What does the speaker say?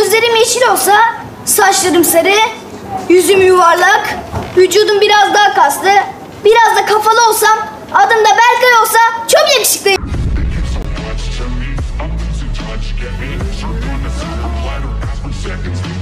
Gözlerim yeşil olsa, saçlarım sarı, yüzüm yuvarlak, vücudum biraz daha kaslı, biraz da kafalı olsam, adım da Berkay olsa çok yakışıklıyım. I'm too much, get me. I'm gonna see the water, 5 seconds.